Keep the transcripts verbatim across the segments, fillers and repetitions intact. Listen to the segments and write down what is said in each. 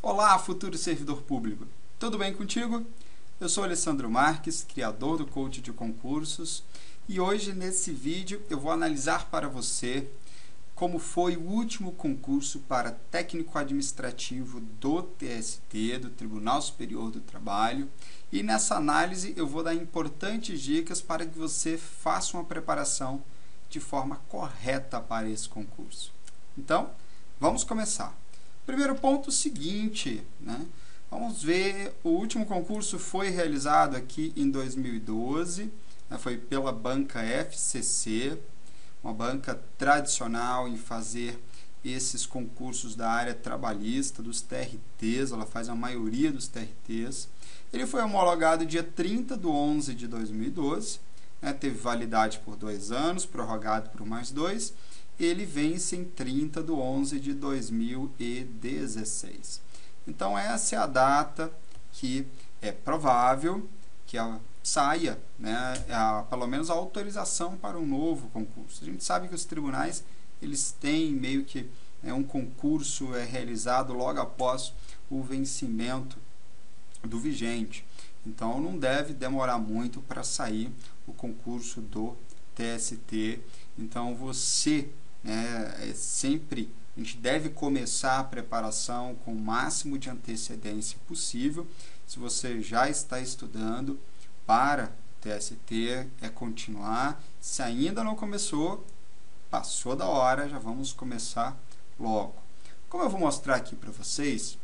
Olá, futuro servidor público! Tudo bem contigo? Eu sou Alessandro Marques, criador do Coach de Concursos, e hoje nesse vídeo eu vou analisar para você como foi o último concurso para técnico administrativo do T S T, do Tribunal Superior do Trabalho, e nessa análise eu vou dar importantes dicas para que você faça uma preparação de forma correta para esse concurso. Então, vamos começar. Primeiro ponto, o seguinte, né? Vamos ver, o último concurso foi realizado aqui em dois mil e doze, né? Foi pela banca F C C, uma banca tradicional em fazer esses concursos da área trabalhista, dos T R Ts, ela faz a maioria dos T R Ts. Ele foi homologado dia trinta de onze de dois mil e doze, né? Teve validade por dois anos, prorrogado por mais dois. Ele vence em trinta de onze de dois mil e dezesseis. Então, essa é a data que é provável que a, saia, né, a, pelo menos a autorização para um novo concurso. A gente sabe que os tribunais eles têm meio que é, um concurso é realizado logo após o vencimento do vigente. Então, não deve demorar muito para sair o concurso do T S T. Então, você... É, é sempre, a gente deve começar a preparação com o máximo de antecedência possível. Se você já está estudando para T S T, é continuar. Se ainda não começou, passou da hora, já vamos começar logo. Como eu vou mostrar aqui para vocês,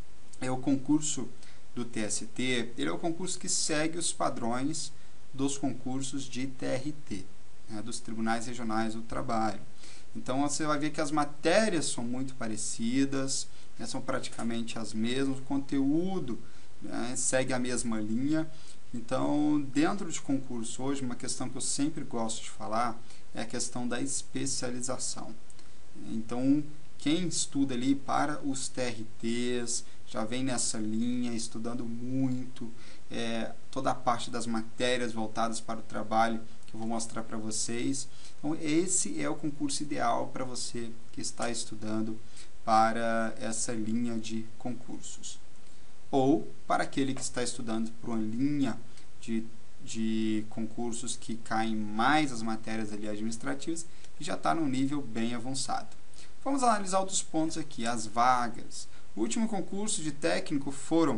é o concurso do T S T, ele é o concurso que segue os padrões dos concursos de T R T, né, dos Tribunais Regionais do Trabalho. Então, você vai ver que as matérias são muito parecidas, né, são praticamente as mesmas, o conteúdo, né, segue a mesma linha. Então, dentro de concurso hoje, uma questão que eu sempre gosto de falar é a questão da especialização. Então, quem estuda ali para os T R Ts, já vem nessa linha, estudando muito, é, toda a parte das matérias voltadas para o trabalho, que eu vou mostrar para vocês. Então, esse é o concurso ideal para você que está estudando para essa linha de concursos. Ou para aquele que está estudando para uma linha de, de concursos que caem mais as matérias ali administrativas e já está num nível bem avançado. Vamos analisar outros pontos aqui, as vagas. O último concurso de técnico foram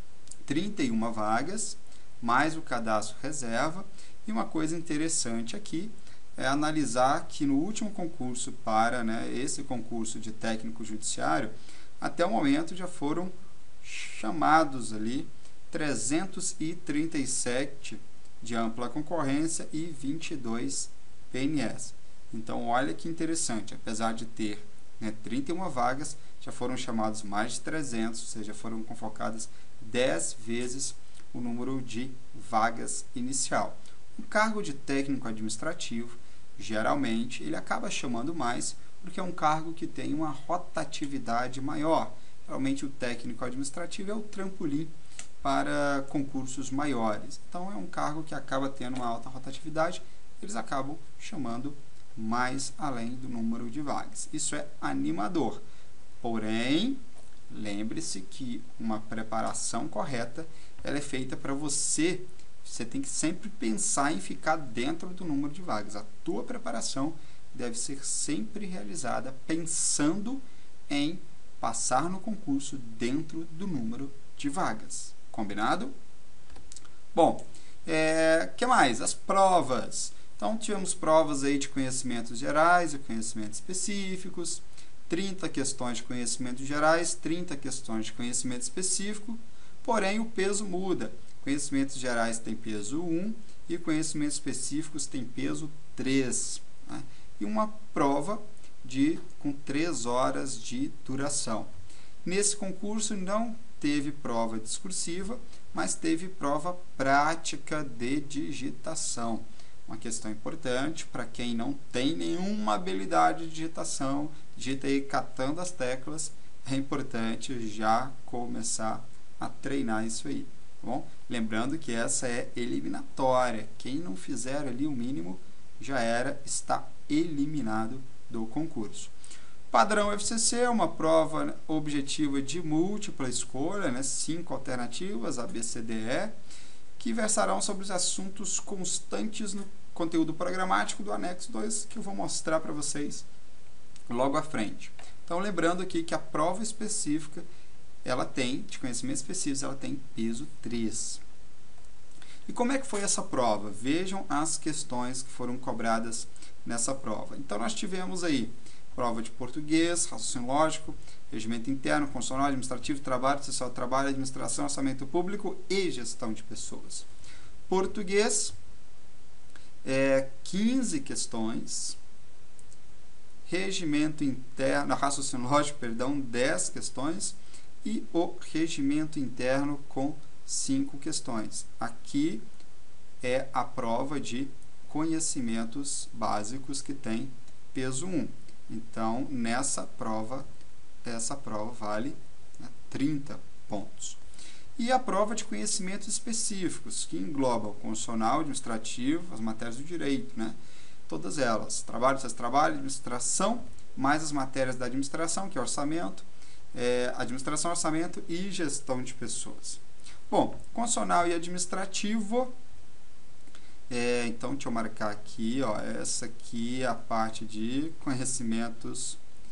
trinta e uma vagas, mais o cadastro reserva. E uma coisa interessante aqui é analisar que no último concurso para né, esse concurso de técnico judiciário, até o momento já foram chamados ali trezentos e trinta e sete de ampla concorrência e vinte e dois P N S. Então, olha que interessante, apesar de ter né, trinta e uma vagas, já foram chamados mais de trezentos, ou seja, foram convocadas dez vezes o número de vagas inicial. O cargo de técnico administrativo, geralmente, ele acaba chamando mais porque é um cargo que tem uma rotatividade maior. Geralmente, o técnico administrativo é o trampolim para concursos maiores. Então, é um cargo que acaba tendo uma alta rotatividade, eles acabam chamando mais além do número de vagas. Isso é animador. Porém, lembre-se que uma preparação correta ela é feita para você. Você tem que sempre pensar em ficar dentro do número de vagas. A tua preparação deve ser sempre realizada pensando em passar no concurso dentro do número de vagas. Combinado? Bom, é, que mais? As provas. Então, tivemos provas aí de conhecimentos gerais e conhecimentos específicos, trinta questões de conhecimentos gerais, trinta questões de conhecimento específico, porém o peso muda. Conhecimentos gerais tem peso um e conhecimentos específicos tem peso três. Né? E uma prova de, com três horas de duração. Nesse concurso não teve prova discursiva, mas teve prova prática de digitação. Uma questão importante para quem não tem nenhuma habilidade de digitação, digita aí catando as teclas, é importante já começar a treinar isso aí. Bom, lembrando que essa é eliminatória. Quem não fizer ali o mínimo já era, está eliminado do concurso. Padrão F C C é uma prova objetiva de múltipla escolha, né? Cinco alternativas, A, B, C, D, E, que versarão sobre os assuntos constantes no conteúdo programático do anexo dois, que eu vou mostrar para vocês logo à frente. Então, lembrando aqui que a prova específica, ela tem, de conhecimentos específicos, ela tem peso três. E como é que foi essa prova? Vejam as questões que foram cobradas nessa prova. Então, nós tivemos aí prova de português, raciocínio lógico, regimento interno, constitucional, administrativo, trabalho, social, trabalho, administração, orçamento público e gestão de pessoas. Português, é, quinze questões. Regimento interno, raciocínio lógico, perdão, dez questões. E o regimento interno com cinco questões. Aqui é a prova de conhecimentos básicos que tem peso um. Então, nessa prova, essa prova vale, né, trinta pontos. E a prova de conhecimentos específicos, que engloba o constitucional, administrativo, as matérias do direito, né? Todas elas, trabalho, acesso trabalho, administração, mais as matérias da administração, que é orçamento, é, administração, orçamento e gestão de pessoas. Bom, constitucional e administrativo, é, então deixa eu marcar aqui, ó, essa aqui é a parte de conhecimentos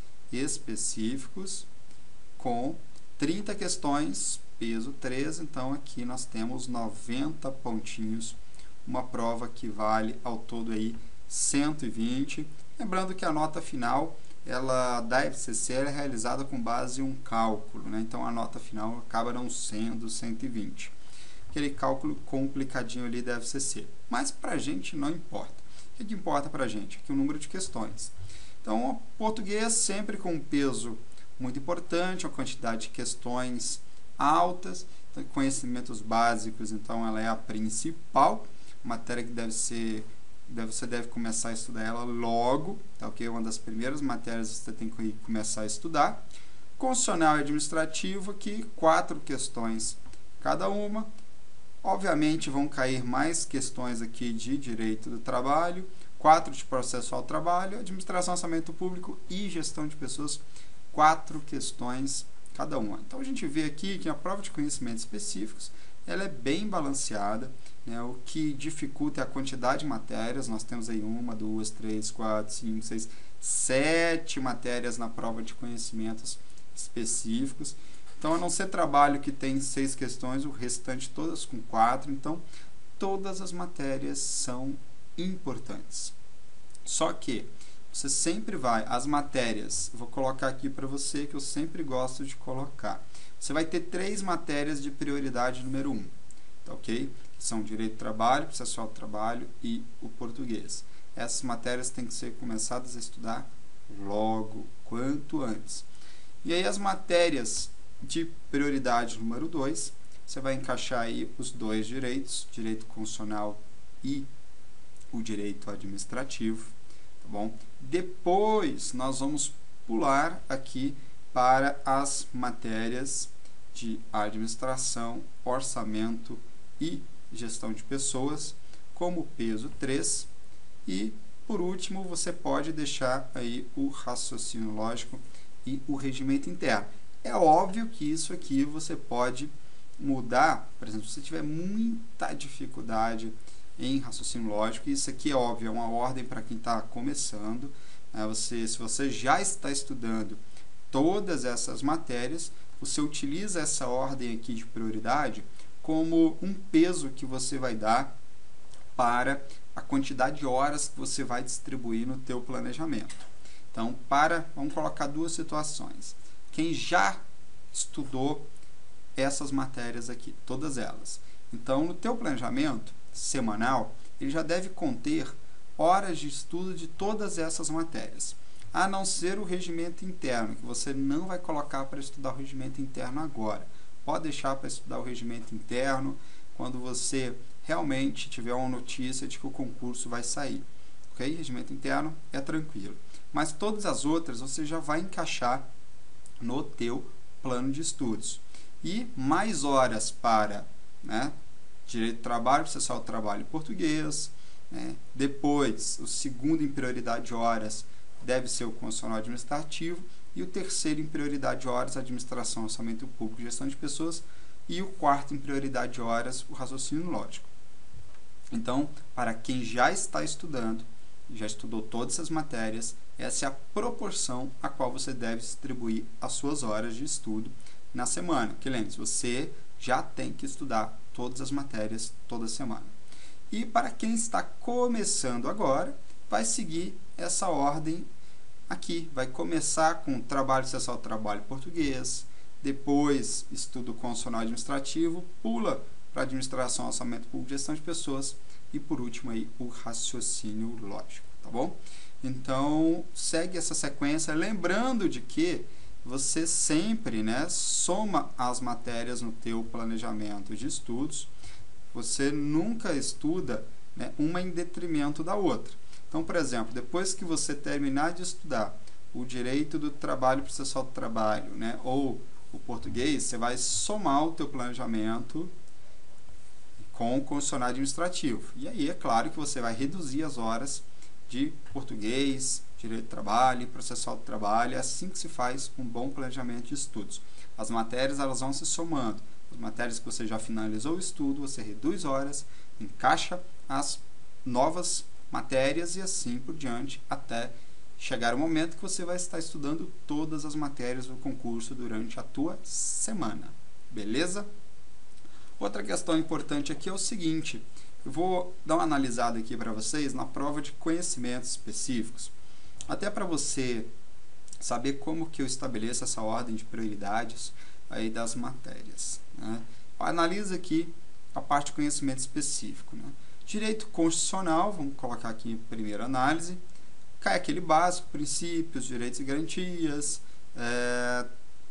específicos com trinta questões, peso três, então aqui nós temos noventa pontinhos, uma prova que vale ao todo aí cento e vinte. Lembrando que a nota final, ela da F C C, ela é realizada com base em um cálculo, né? Então a nota final acaba não sendo cento e vinte. Aquele cálculo complicadinho ali da F C C. Mas para a gente não importa. O que, que importa para a gente? Aqui o número de questões. Então, o português sempre com um peso muito importante, uma quantidade de questões altas, então, conhecimentos básicos, então ela é a principal matéria que deve ser, deve, você deve começar a estudar ela logo, tá, ok? Uma das primeiras matérias que você tem que começar a estudar. Constitucional e administrativo, aqui quatro questões cada uma. Obviamente vão cair mais questões aqui de direito do trabalho, quatro de processo ao trabalho, administração, orçamento público e gestão de pessoas, quatro questões cada uma. Então a gente vê aqui que a prova de conhecimentos específicos, ela é bem balanceada, né? O que dificulta é a quantidade de matérias. Nós temos aí uma, duas, três, quatro, cinco, seis, sete matérias na prova de conhecimentos específicos. Então, a não ser trabalho que tem seis questões, o restante todas com quatro. Então, todas as matérias são importantes. Só que você sempre vai, as matérias, vou colocar aqui para você que eu sempre gosto de colocar. Você vai ter três matérias de prioridade número um, tá, ok? São direito do trabalho, processual do trabalho e o português. Essas matérias têm que ser começadas a estudar logo, quanto antes. E aí as matérias de prioridade número dois, você vai encaixar aí os dois direitos, direito constitucional e o direito administrativo, tá bom? Depois nós vamos pular aqui para as matérias de administração, orçamento e gestão de pessoas, como peso três, e por último você pode deixar aí o raciocínio lógico e o regimento interno. É óbvio que isso aqui você pode mudar, por exemplo, se você tiver muita dificuldade em raciocínio lógico, isso aqui é óbvio, é uma ordem para quem está começando, né? Você, se você já está estudando todas essas matérias, você utiliza essa ordem aqui de prioridade como um peso que você vai dar para a quantidade de horas que você vai distribuir no teu planejamento. Então, para, vamos colocar duas situações. Quem já estudou essas matérias aqui, todas elas. Então, no teu planejamento semanal, ele já deve conter horas de estudo de todas essas matérias, a não ser o regimento interno, que você não vai colocar para estudar o regimento interno agora. Pode deixar para estudar o regimento interno quando você realmente tiver uma notícia de que o concurso vai sair. Ok? Regimento interno é tranquilo. Mas todas as outras você já vai encaixar no teu plano de estudos. E mais horas para, né, direito do trabalho, processual do trabalho e português. Né? Depois, o segundo em prioridade de horas deve ser o constitucional administrativo, e o terceiro em prioridade de horas, administração, orçamento público, gestão de pessoas, e o quarto em prioridade de horas, o raciocínio lógico. Então, para quem já está estudando, já estudou todas essas matérias, essa é a proporção a qual você deve distribuir as suas horas de estudo na semana. Que lembre-se, você já tem que estudar todas as matérias toda semana. E para quem está começando agora, vai seguir essa ordem aqui. Vai começar com trabalho processual, trabalho português, depois estudo constitucional administrativo, pula para administração, orçamento público, gestão de pessoas e por último aí o raciocínio lógico, tá bom? Então, segue essa sequência, lembrando de que você sempre, né, soma as matérias no teu planejamento de estudos. Você nunca estuda, né, uma em detrimento da outra. Então, por exemplo, depois que você terminar de estudar o direito do trabalho processual do trabalho, né, ou o português, você vai somar o teu planejamento com o constitucional administrativo. E aí, é claro que você vai reduzir as horas de português, direito do trabalho e processual do trabalho. É assim que se faz um bom planejamento de estudos. As matérias, elas vão se somando. As matérias que você já finalizou o estudo, você reduz horas, encaixa as novas matérias e assim por diante, até chegar o momento que você vai estar estudando todas as matérias do concurso durante a tua semana. Beleza? Outra questão importante aqui é o seguinte: eu vou dar uma analisada aqui para vocês na prova de conhecimentos específicos, até para você saber como que eu estabeleço essa ordem de prioridades aí das matérias, né? Analisa aqui a parte de conhecimento específico, né? Direito constitucional, vamos colocar aqui em primeira análise, cai aquele básico, princípios, direitos e garantias, é,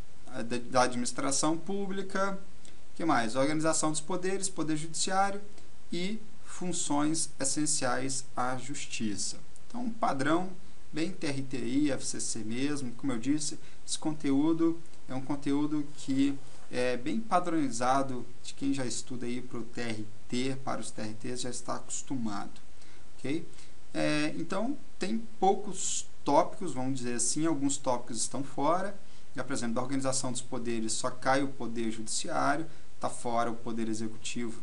da administração pública, que mais? Organização dos poderes, poder judiciário e funções essenciais à justiça. Então, um padrão bem T R T I, F C C mesmo. Como eu disse, esse conteúdo é um conteúdo que é bem padronizado, de quem já estuda aí para o T R T, para os T R Ts, já está acostumado. Ok? É, então, tem poucos tópicos, vamos dizer assim, alguns tópicos estão fora. Já, por exemplo, da organização dos poderes, só cai o poder judiciário, está fora o poder executivo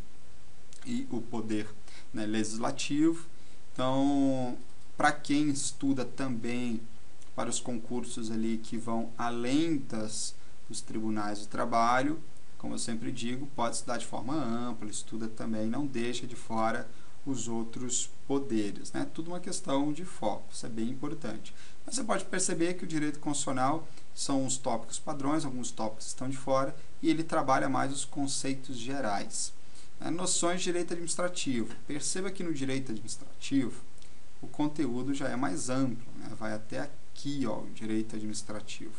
e o poder, né, legislativo. Então, para quem estuda também para os concursos ali que vão além das, dos tribunais do trabalho, como eu sempre digo, pode estudar de forma ampla, estuda também, não deixa de fora os outros poderes, né? Tudo uma questão de foco, isso é bem importante. Mas você pode perceber que o direito constitucional são os tópicos padrões, alguns tópicos estão de fora, e ele trabalha mais os conceitos gerais. É, noções de direito administrativo. Perceba que no direito administrativo o conteúdo já é mais amplo, né? Vai até aqui, ó, o direito administrativo.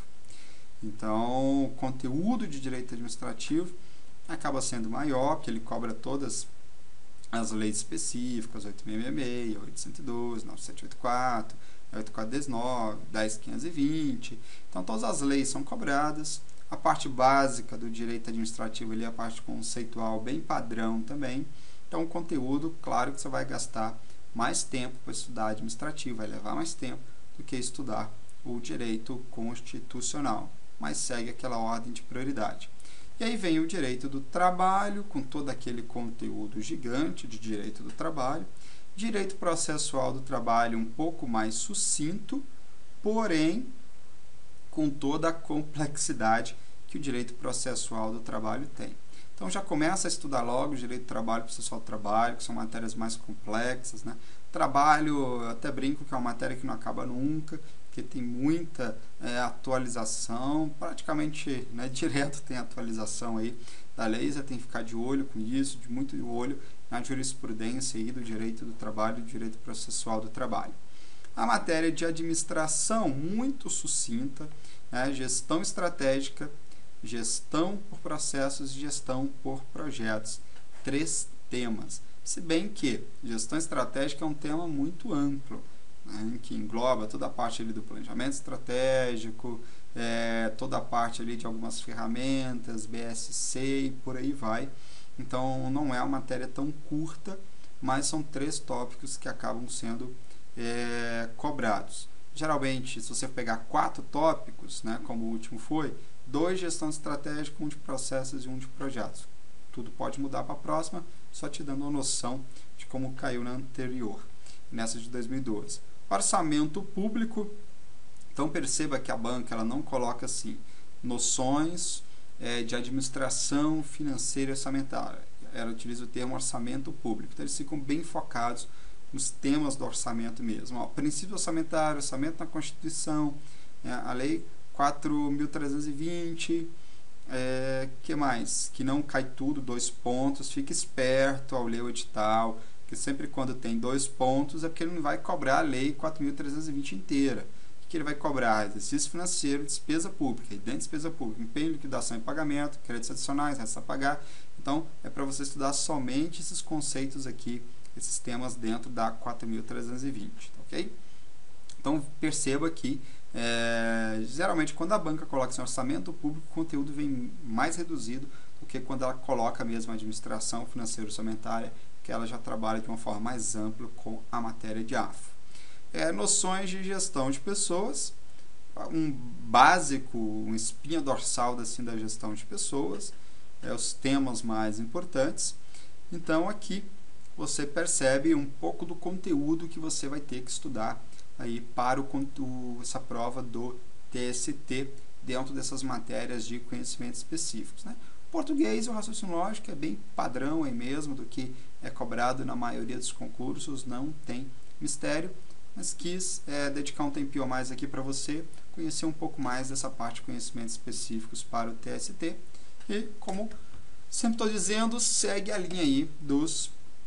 Então, o conteúdo de direito administrativo acaba sendo maior, porque ele cobra todas as leis específicas, oito mil seiscentos e sessenta e seis, oitocentos e doze, novecentos e oitenta e quatro, oito mil quatrocentos e dezenove, dez mil quinhentos e vinte. Então, todas as leis são cobradas. A parte básica do direito administrativo ali é a parte conceitual bem padrão também. Então, o conteúdo, claro que você vai gastar mais tempo para estudar administrativo, vai levar mais tempo do que estudar o direito constitucional, mas segue aquela ordem de prioridade. E aí vem o direito do trabalho, com todo aquele conteúdo gigante de direito do trabalho. Direito processual do trabalho um pouco mais sucinto, porém com toda a complexidade que o direito processual do trabalho tem. Então já começa a estudar logo o direito do trabalho, processual do trabalho, que são matérias mais complexas, né? Trabalho, eu até brinco que é uma matéria que não acaba nunca, que tem muita é, atualização, praticamente, né, direto tem atualização aí da lei, você tem que ficar de olho com isso, de muito de olho na jurisprudência aí do direito do trabalho e do direito processual do trabalho. A matéria de administração, muito sucinta, né, gestão estratégica, gestão por processos e gestão por projetos. Três temas. Se bem que gestão estratégica é um tema muito amplo, né, que engloba toda a parte ali do planejamento estratégico, é, toda a parte ali de algumas ferramentas, B S C e por aí vai. Então, não é uma matéria tão curta, mas são três tópicos que acabam sendo é, cobrados. geralmente, se você pegar quatro tópicos, né, como o último foi, dois gestão estratégica, um de processos e um de projetos. Tudo pode mudar para a próxima, só te dando uma noção de como caiu na anterior, nessa de dois mil e doze. Orçamento público, então perceba que a banca ela não coloca assim, noções é, de administração financeira e orçamentária. Ela utiliza o termo orçamento público, então eles ficam bem focados nos temas do orçamento mesmo. Ó, princípio orçamentário, orçamento na Constituição, é, a lei quatro mil trezentos e vinte, é, que mais? Que não cai tudo, dois pontos, fique esperto ao ler o edital, que sempre quando tem dois pontos é porque ele não vai cobrar a lei quatro mil trezentos e vinte inteira. O que ele vai cobrar? Exercício financeiro, despesa pública, e dentro de despesa pública, empenho, liquidação e pagamento, créditos adicionais, resta a pagar. Então, é para você estudar somente esses conceitos aqui, esses temas dentro da quatro mil trezentos e vinte, ok? Então, perceba que É, geralmente quando a banca coloca esse orçamento público, o conteúdo vem mais reduzido do que quando ela coloca mesmo a administração financeira orçamentária, que ela já trabalha de uma forma mais ampla com a matéria de A F. É, noções de gestão de pessoas, um básico, uma espinha dorsal assim, da gestão de pessoas, é, os temas mais importantes. Então aqui você percebe um pouco do conteúdo que você vai ter que estudar aí para o, essa prova do T S T dentro dessas matérias de conhecimentos específicos, né? Português e o raciocínio lógico é bem padrão aí mesmo do que é cobrado na maioria dos concursos, não tem mistério, mas quis é, dedicar um tempinho a mais aqui para você conhecer um pouco mais dessa parte de conhecimentos específicos para o T S T e, como sempre estou dizendo, segue a linha aí dos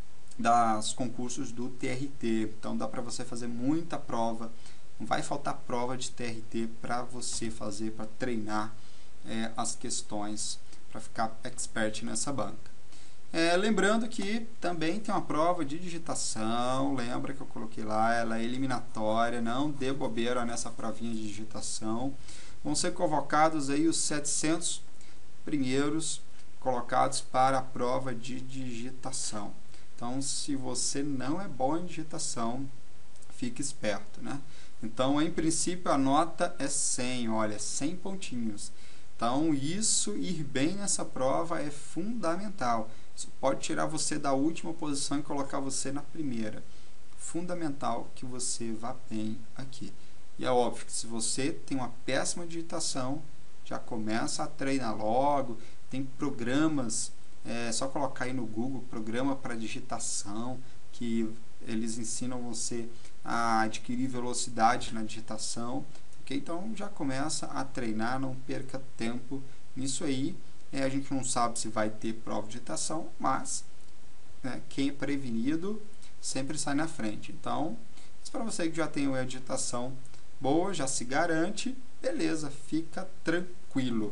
das concursos do T R T, então dá para você fazer muita prova, não vai faltar prova de T R T para você fazer, para treinar é, as questões, para ficar expert nessa banca. É, lembrando que também tem uma prova de digitação, lembra que eu coloquei lá, ela é eliminatória, não dê bobeira nessa provinha de digitação, vão ser convocados aí os setecentos primeiros colocados para a prova de digitação. Então, se você não é bom em digitação, fique esperto, né? Então, em princípio, a nota é cem, olha, cem pontinhos. Então, isso, ir bem nessa prova é fundamental. Isso pode tirar você da última posição e colocar você na primeira. Fundamental que você vá bem aqui. E é óbvio que se você tem uma péssima digitação, já começa a treinar logo, tem programas... É só colocar aí no Google, programa para digitação, que eles ensinam você a adquirir velocidade na digitação, ok? Então já começa a treinar, não perca tempo nisso aí. É, a gente não sabe se vai ter prova de digitação, mas né, quem é prevenido sempre sai na frente. Então, para você que já tem uma digitação boa, já se garante, beleza, fica tranquilo.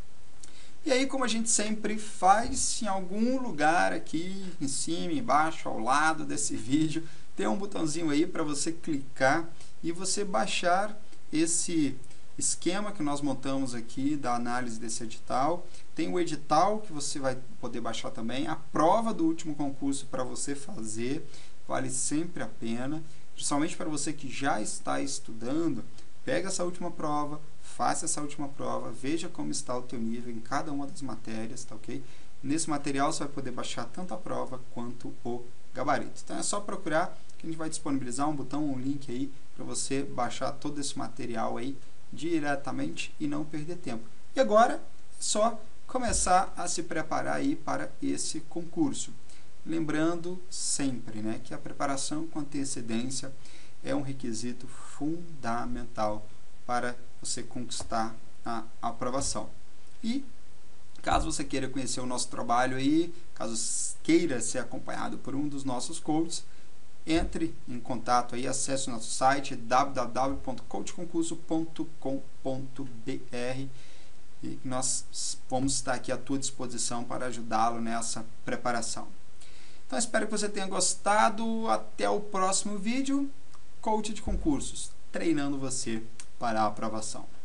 E aí, como a gente sempre faz, em algum lugar aqui, em cima, embaixo, ao lado desse vídeo, tem um botãozinho aí para você clicar e você baixar esse esquema que nós montamos aqui da análise desse edital. Tem o edital que você vai poder baixar também, a prova do último concurso para você fazer, vale sempre a pena, principalmente para você que já está estudando, pega essa última prova, faça essa última prova, veja como está o teu nível em cada uma das matérias, tá ok? Nesse material você vai poder baixar tanto a prova quanto o gabarito. Então é só procurar que a gente vai disponibilizar um botão, um link aí para você baixar todo esse material aí diretamente e não perder tempo. E agora é só começar a se preparar aí para esse concurso. Lembrando sempre, né, que a preparação com antecedência é um requisito fundamental para você conquistar a aprovação. E caso você queira conhecer o nosso trabalho aí, caso queira ser acompanhado por um dos nossos coaches, entre em contato aí, acesse o nosso site w w w ponto coach concurso ponto com ponto b r e nós vamos estar aqui à tua disposição para ajudá-lo nessa preparação. Então espero que você tenha gostado. Até o próximo vídeo. Coach de concursos, treinando você para a aprovação.